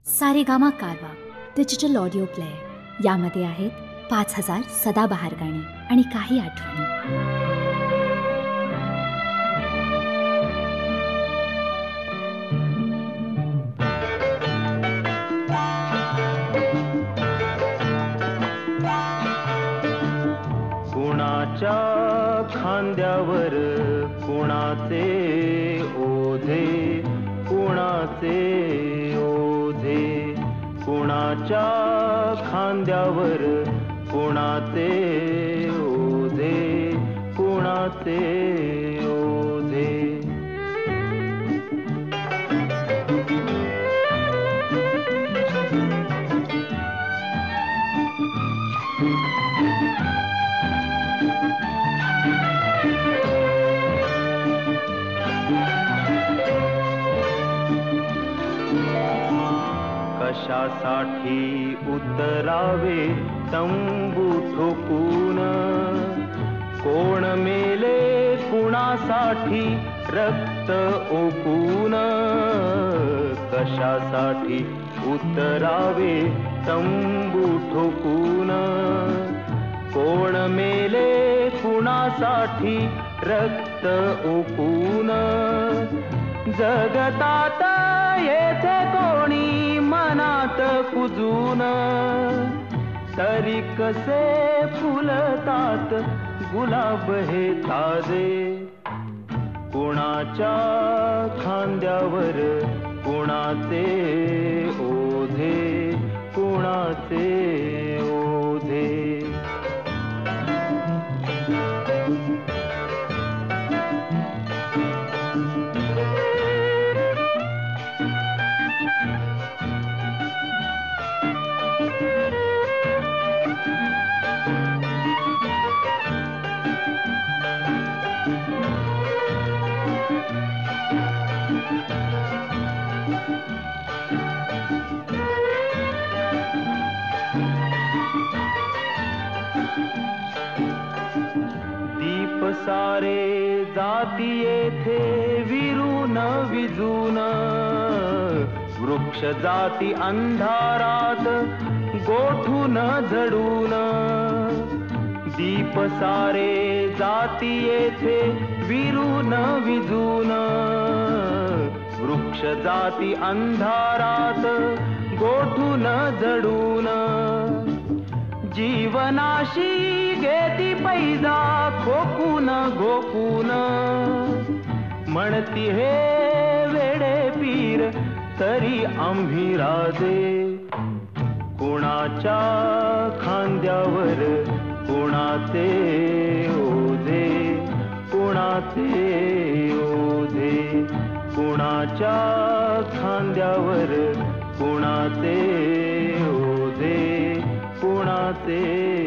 सारेगामा कारवा digital audio player यामध्ये आहेत 5000 सदाबहार गाणी आणि काही आठवणी. कुणाच्या खांद्यावर कुणाचे ओझे, कुणाचे ओझे, कुणाच्या खांद्यावर कुणाचे ओझे, कुणाचे ओझे. कशासाठी उतरावे तंबू ठोकून, कोण मेले कुणासाठी रक्त ओकून. कशासाठी उतरावे तंबू ठोकून, कोण मेले कुणासाठी रक्त ओकून. जगतात येथे कोणी मनात कुजून, तरी कसे फुलतात गुलाब हे ताजे. कुणाच्या खांद्यावर कुणाचे ओझे, कुणाचे ओझे. दीप सारे जाती येथे विरून विजून, वृक्ष जाती अंधारात गोठून झडून. दीप सारे जाती येथे विरून विजून, वृक्ष जाती अंधारात गोठून झडून. जीवनाशी घेती पैजा खोकून घोकून, म्हणती हे वेडे पीर तरी आम्ही राजे. कुणाच्या खांद्यावर कुणाचे ओझे, कुणाचे ओझे, कुणाच्या खांद्यावर कुणाचे ओझे, कुणाचे